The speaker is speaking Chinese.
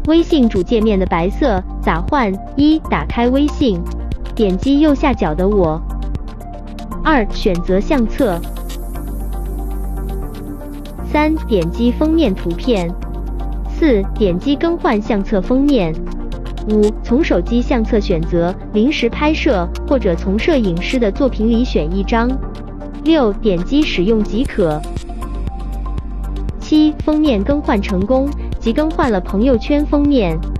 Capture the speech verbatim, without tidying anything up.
微信主界面的白色咋换？一、打开微信，点击右下角的我。二、选择相册。三、点击封面图片。四、点击更换相册封面。五、从手机相册选择临时拍摄，或者从摄影师的作品里选一张。六、点击使用即可。七、封面更换成功，即更换了朋友圈封面。